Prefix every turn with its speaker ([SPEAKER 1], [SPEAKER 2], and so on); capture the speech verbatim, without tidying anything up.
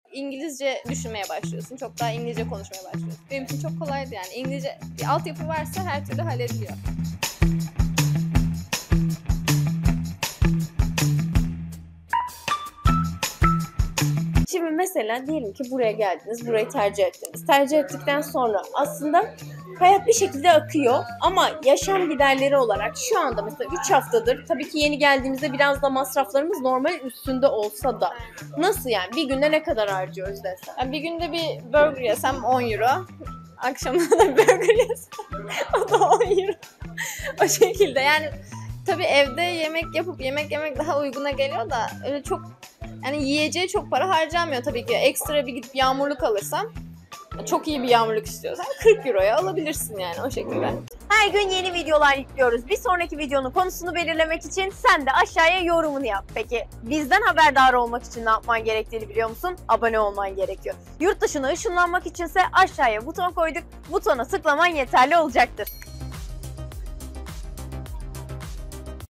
[SPEAKER 1] İngilizce düşünmeye başlıyorsun. Çok daha İngilizce konuşmaya başlıyorsun. Benim için çok kolaydı yani. İngilizce bir altyapı varsa her türlü hallediliyor. Şimdi mesela diyelim ki buraya geldiniz, burayı tercih ettiniz. Tercih ettikten sonra aslında hayat bir şekilde akıyor ama yaşam giderleri olarak şu anda mesela üç haftadır tabii ki yeni geldiğimizde biraz da masraflarımız normalin üstünde olsa da nasıl yani bir günde ne kadar harcıyoruz desem? Yani bir günde bir burger yesem on euro. Akşamına da burger yesem o da on euro. O şekilde yani tabii evde yemek yapıp yemek yemek daha uyguna geliyor da öyle çok yani yiyeceği çok para harcanmıyor tabii ki. Ekstra bir gidip yağmurluk alırsam çok iyi bir yağmurluk istiyorsan kırk euroya alabilirsin yani o şekilde.
[SPEAKER 2] Her gün yeni videolar yüklüyoruz. Bir sonraki videonun konusunu belirlemek için sen de aşağıya yorumunu yap. Peki bizden haberdar olmak için ne yapman gerektiğini biliyor musun? Abone olman gerekiyor. Yurt dışına ışınlanmak içinse aşağıya buton koyduk. Butona tıklaman yeterli olacaktır.